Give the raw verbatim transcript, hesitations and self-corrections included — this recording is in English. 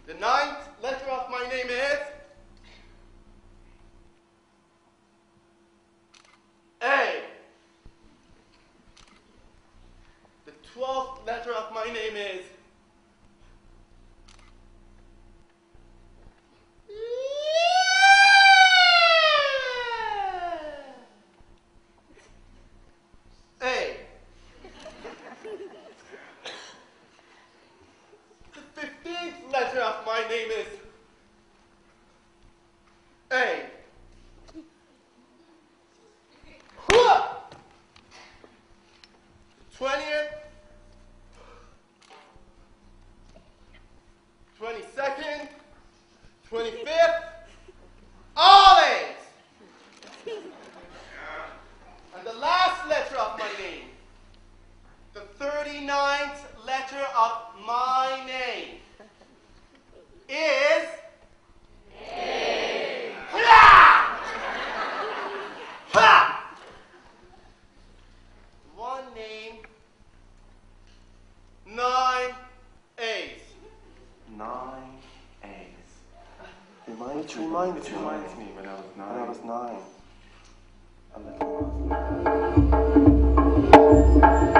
The ninth letter of my name is A. The twelfth letter of my name is A. The fifteenth letter of my name is A. twentieth, twenty-second, twenty-fifth, all A's. And the last letter of my name, the thirty-ninth letter of my name is A. Ha! Ha! One name, nine A's. Nine A's. Remind, it reminds, it reminds me when I was nine. When I was nine. A little.